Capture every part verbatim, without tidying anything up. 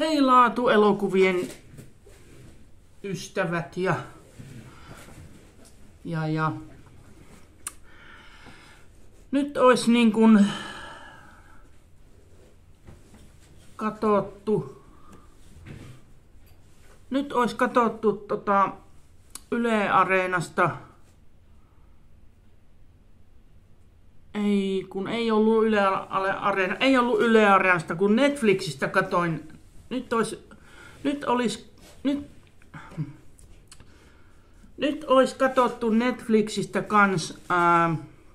Hei laatuelokuvien ystävät ja, ja, ja nyt olisi niin kuin katsottu, nyt olisi katsottu tota Yle Areenasta, ei kun ei ollut Yle Areena, ei ollut Yle Areenasta, kun Netflixistä katoin. Nyt olisi, nyt olisi, nyt, nyt olisi katsottu Netflixistä kans ää,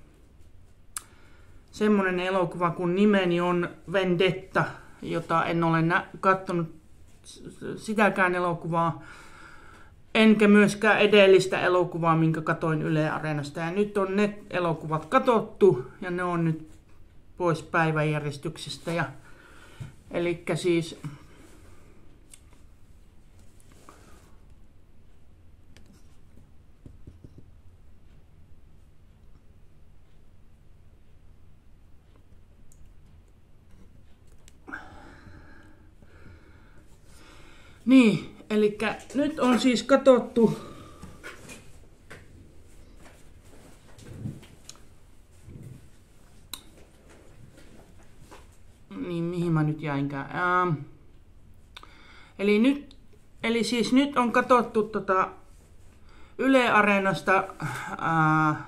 semmonen elokuva, kun nimeni on Vendetta, jota en ole nä- kattonut sitäkään elokuvaa, enkä myöskään edellistä elokuvaa, minkä katoin Yle Areenasta. Ja nyt on ne elokuvat katsottu ja ne on nyt pois päiväjärjestyksestä. Ja, elikkä siis Niin, eli nyt on siis katsottu niin, mihin mä nyt jäinkään. Ähm, eli nyt, eli siis nyt on katsottu tota Yle Areenasta äh,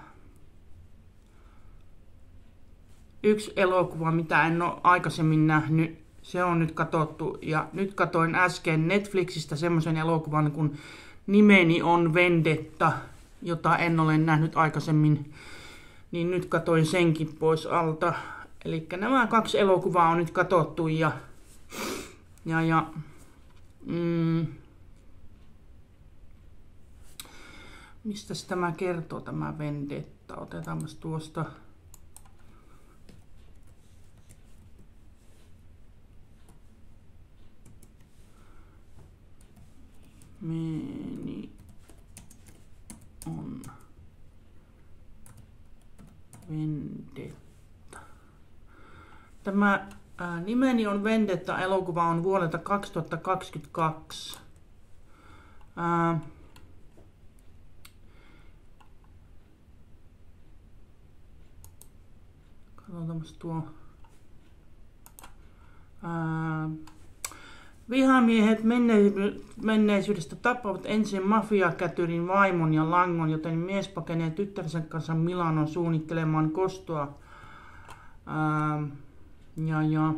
yksi elokuva, mitä en ole aikaisemmin nähnyt. Se on nyt katsottu ja nyt katoin äsken Netflixistä semmoisen elokuvan, kun nimeni on Vendetta, jota en ole nähnyt aikaisemmin, niin nyt katoin senkin pois alta. Eli nämä kaksi elokuvaa on nyt katsottu ja, ja, ja mm, mistäs tämä kertoo tämä Vendetta? Otetaanpas tuosta. Meni on Vendetta. Tämä ää, nimeni on Vendetta elokuva on vuodelta kaksituhattakaksikymmentäkaksi. Ää, Katsotaanpas tuo. Ää, Vihamiehet menneisyydestä tappavat ensin mafiakätyrin vaimon ja langon, joten mies pakenee tyttärensä kanssa Milanon suunnittelemaan kostoa. Ää, ja, ja.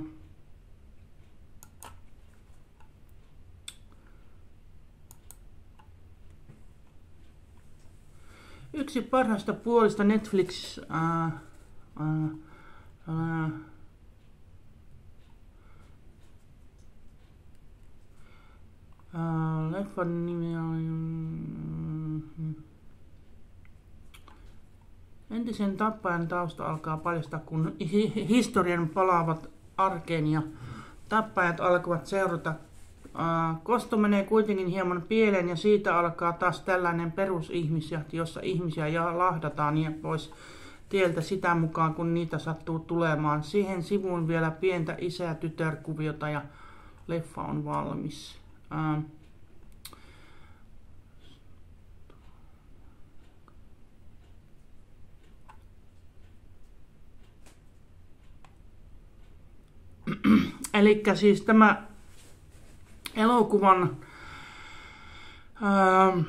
Yksi parhaista puolista Netflix ää, ää, ää, Uh, leffan nimi on entisen tappajan tausta alkaa paljastaa, kun hi- historian palaavat arkeen ja tappajat alkavat seurata. Uh, kosto menee kuitenkin hieman pieleen ja siitä alkaa taas tällainen perusihmisjahti, jossa ihmisiä ja lahdataan ja pois tieltä sitä mukaan, kun niitä sattuu tulemaan. Siihen sivuun vielä pientä isä- ja tytärkuviota ja leffa on valmis. Uh, Elikkä siis tämä elokuvan uh,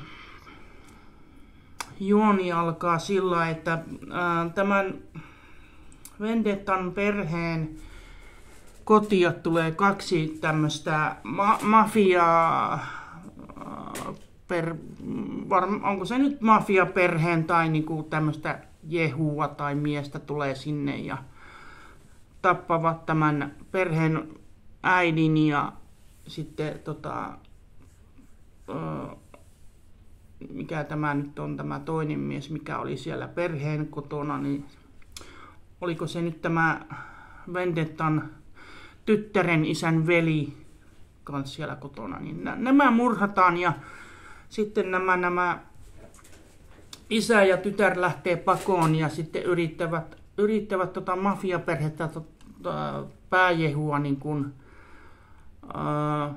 juoni alkaa sillä, että uh, tämän Vendettan perheen kotia tulee kaksi tämmöistä ma- mafiaa, per, var, onko se nyt mafiaperheen tai niinku tämmöistä jehua tai miestä tulee sinne ja tappavat tämän perheen äidin ja sitten tota, ö, mikä tämä nyt on tämä toinen mies, mikä oli siellä perheen kotona, niin oliko se nyt tämä Vendettan tyttären isän veli kanssa siellä kotona, niin nämä murhataan ja sitten nämä, nämä isä ja tytär lähtee pakoon ja sitten yrittävät, yrittävät tota mafiaperhettä tota, pääjehua niin kuin, Uh,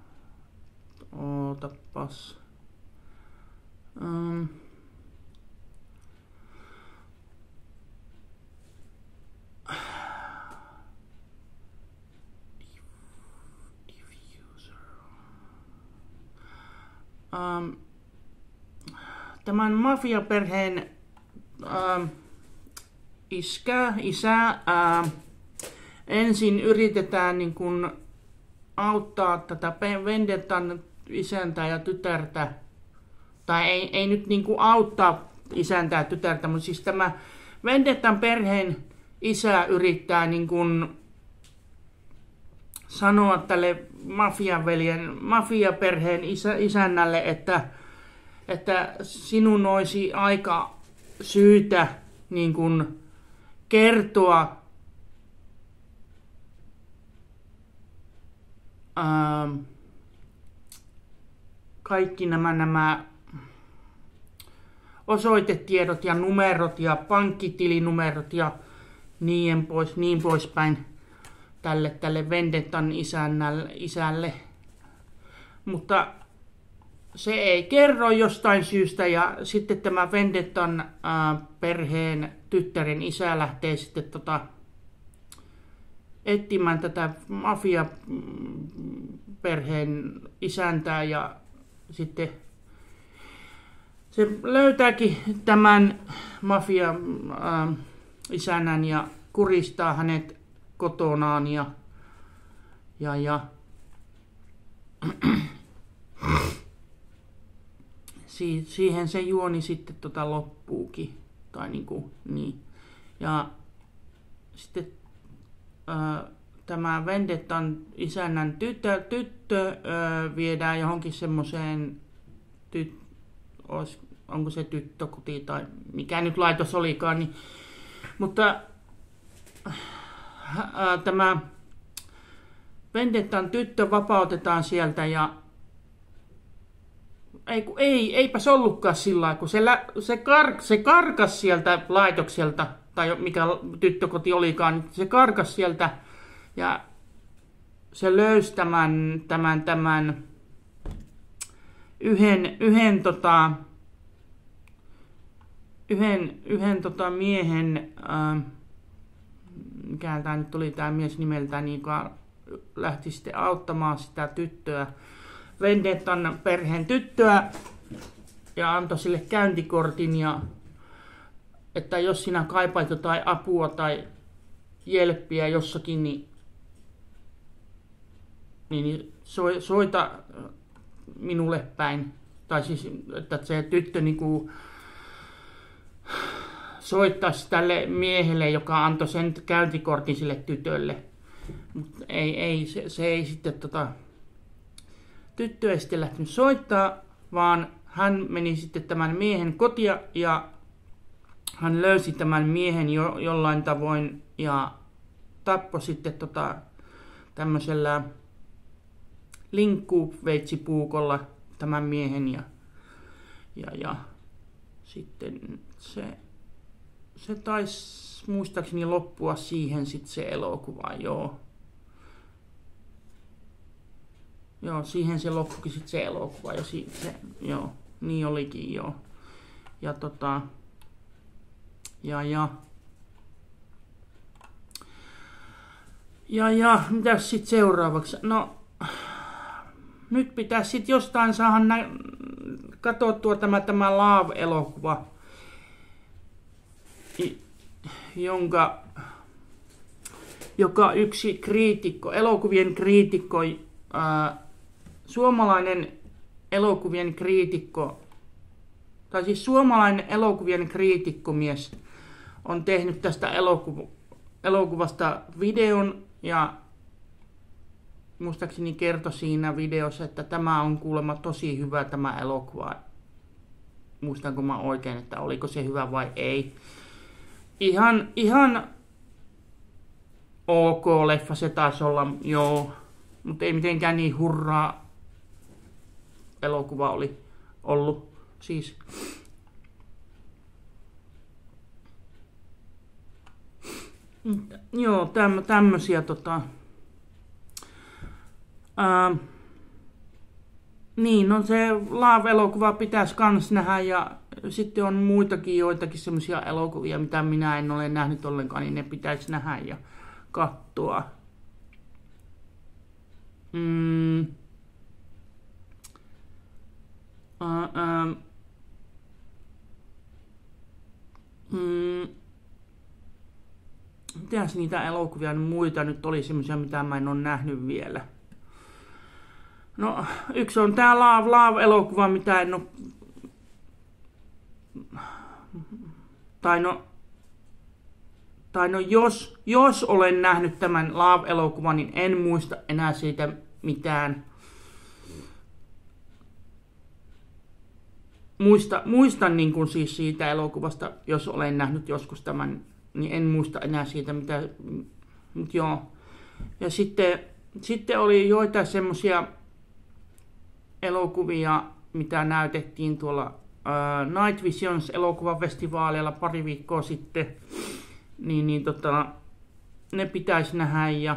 ootapas. Um, Um, tämän mafiaperheen ähm, iskä, isä, äh, ensin yritetään niin kun auttaa tätä Vendettan isäntää ja tytärtä, tai ei, ei nyt niin kuin auttaa isäntää ja tytärtä, mutta siis tämä Vendettan perheen isä yrittää niin kun sanoa tälle mafiaveljen, mafiaperheen isä, isännälle, että, että sinun olisi aika syytä niin kun kertoa ää, kaikki nämä, nämä osoitetiedot ja numerot ja pankkitilinumerot ja niin pois, niin poispäin tälle, tälle Vendettan isännälle, isälle. Mutta se ei kerro jostain syystä ja sitten tämä Vendettan äh, perheen tyttären isä lähtee sitten tota, etsimään tätä mafia perheen isäntää ja sitten se löytääkin tämän mafia äh, isännän ja kuristaa hänet kotonaan ja, ja, ja si, siihen se juoni sitten tota loppuukin. Tai niinku, niin. Ja sitten ää, tämä Vendettan isännän tyttö, tyttö ää, viedään johonkin semmoiseen, tyt, olis, onko se tyttökoti tai mikä nyt laitos olikaan, niin, mutta ää, tämä Vendettan tyttö vapautetaan sieltä ja ei, ei, eipäs ollutkaan sillä lailla, kun se, lä, se, kar, se karkas sieltä laitokselta, tai mikä tyttökoti olikaan, niin se karkas sieltä ja se löysi tämän, tämän, tämän yhden, yhden, tota, yhden, yhden tota miehen, äh, mikä tämä nyt oli tämä mies nimeltään, niin lähti sitten auttamaan sitä tyttöä, Vendettan perheen tyttöä, ja antoi sille käyntikortin, ja että jos sinä kaipaat jotain apua tai jelppiä jossakin, niin, niin soita minulle päin. Tai siis, että se tyttö niinku soittaisi tälle miehelle, joka antoi sen käyntikortin sille tytölle. Mutta ei, ei, se, se ei sitten tota, tyttö ei sitten lähtenyt soittaa, vaan hän meni sitten tämän miehen kotia ja hän löysi tämän miehen jo, jollain tavoin ja tappoi sitten tota, tämmöisellä linkkuveitsipuukolla tämän miehen ja, ja, ja sitten se, se taisi muistaakseni loppua siihen sitten se elokuva, joo. Joo, siihen se loppukin sitten se elokuva ja si, se, joo, niin olikin joo. Ja tota, ja ja, ja ja, mitäs sitten seuraavaksi? No, nyt pitäisi sitten jostain saada nä- katsottua tämä, tämä Love-elokuva, jonka, joka yksi kriitikko, elokuvien kriitikko, ää, suomalainen elokuvien kriitikko, tai siis suomalainen elokuvien kriitikkomies on tehnyt tästä elokuv- elokuvasta videon ja muistaakseni kertoi siinä videossa, että tämä on kuulemma tosi hyvä tämä elokuva. Muistanko mä oikein, että oliko se hyvä vai ei. Ihan, ihan ok leffa se taisi olla, joo, mutta ei mitenkään niin hurraa elokuva oli ollut. Siis joo, täm, tämmösiä tota. Ää, niin, no se Love-elokuva pitäisi kans nähdä ja sitten on muitakin joitakin semmoisia elokuvia, mitä minä en ole nähnyt ollenkaan, niin ne pitäisi nähdä ja katsoa. Mm. Uh, uh. Mm. Mitäs niitä elokuvia muita nyt oli semmoisia, mitä mä en ole nähnyt vielä? No, yksi on tää Love, Love-elokuva, mitä en ole... Tai no... Tai no, jos, jos olen nähnyt tämän Love-elokuvan, niin en muista enää siitä mitään. Muista, muistan niin kuin siis siitä elokuvasta, jos olen nähnyt joskus tämän, niin en muista enää siitä mitä... Mut joo. Ja sitten, sitten oli joitain semmosia elokuvia, mitä näytettiin tuolla uh, Night Visions elokuvafestivaaleilla pari viikkoa sitten, niin, niin tota, ne pitäisi nähdä ja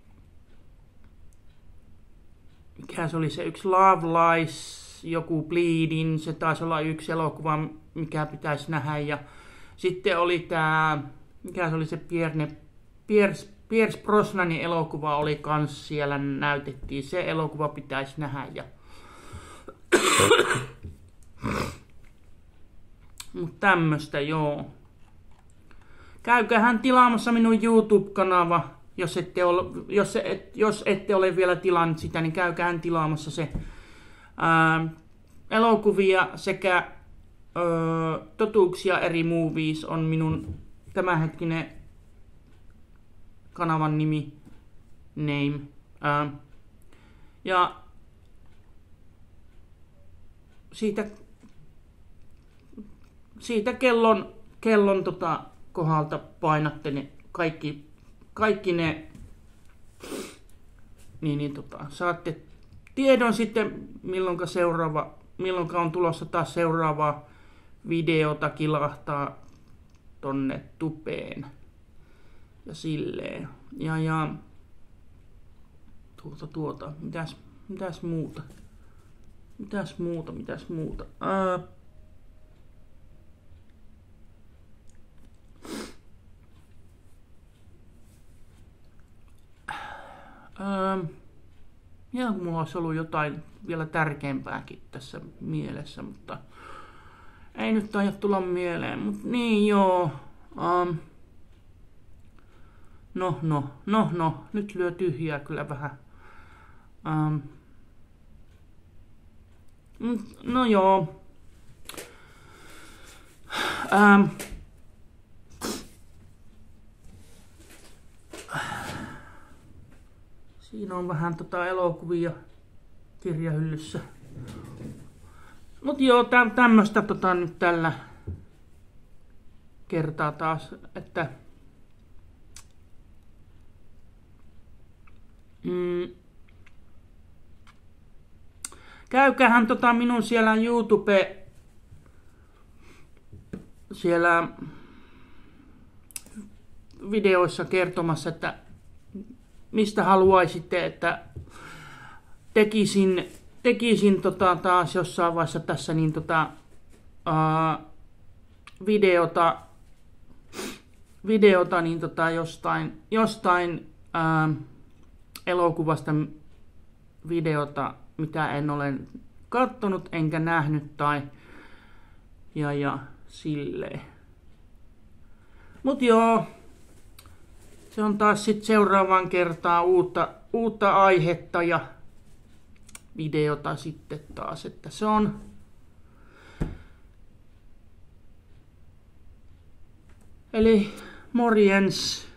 mikä se oli se yksi Love Lies, joku Bleeding, se taisi olla yksi elokuva, mikä pitäisi nähdä ja sitten oli tää, mikä se oli se Pierre, Pierce, Pierce Brosnanin elokuva oli kans siellä näytettiin, se elokuva pitäisi nähdä ja mut tämmöstä joo. Käykähän tilaamassa minun YouTube-kanava, jos ette ole, jos, et, jos ette ole vielä tilannut sitä, niin käykähän tilaamassa se ää, elokuvia sekä ää, totuuksia eri movies on minun tämänhetkinen kanavan nimi, name. Ää, ja siitä, siitä kellon, kellon tota, kohdalta painatte ne kaikki, kaikki ne, niin, niin tota, saatte tiedon sitten milloinka seuraava, milloinka on tulossa taas seuraava videota kilahtaa tonne tupeen ja silleen. Ja, ja tuota, tuota, mitäs, mitäs muuta? Mitäs muuta, mitäs muuta? Ää... Ää... Ja mulla olisi ollut jotain vielä tärkeämpääkin tässä mielessä, mutta ei nyt taida tulla mieleen. Mut niin joo. Um... No, no, no, no. Nyt lyö tyhjää kyllä vähän. Um... No joo. Ähm. Siinä on vähän tota elokuvia kirjahyllyssä. Mut joo, tä- tämmöstä tota nyt tällä kertaa taas, että mm, käykähän tota minun siellä YouTube siellä videoissa kertomassa, että mistä haluaisitte, että tekisin, tekisin tota taas jossain vaiheessa tässä niin tota, ää, videota, videota niin tota jostain, jostain ää, elokuvasta videota, mitä en ole kattonut enkä nähnyt tai ja ja silleen. Mut joo, se on taas sit seuraavan kertaa uutta, uutta aihetta ja videota sitten taas, että se on eli morjens.